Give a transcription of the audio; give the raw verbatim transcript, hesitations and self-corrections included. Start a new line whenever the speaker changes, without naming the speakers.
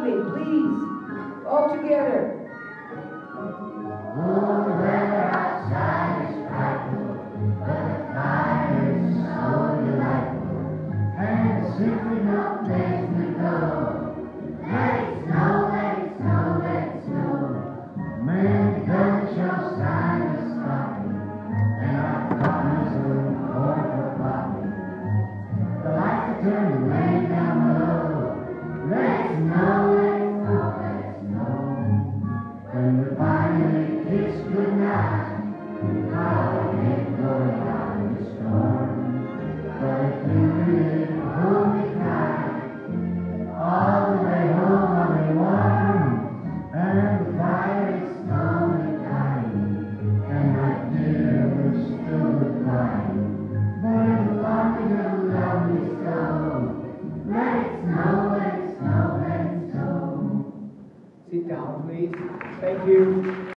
loudly, please. All together.
Oh, the weather outside is frightful, but the fire is so delightful, and the symphony note makes me go. Let it snow, let it snow, let it snow. Man, God shall sign the stocking, and our farmers will corn for popping. The lights turn the rain down below. Let it snow, let it snow, let it snow. When we finally kiss goodnight, I'll get going out in the storm. But if you really hold me tight, all the way home I'll be warm, and the fire is slowly dying, and my dear we're still goodbye. But as long as you love me so, let it snow, let it snow, let it snow.
Sit down, please. Thank you.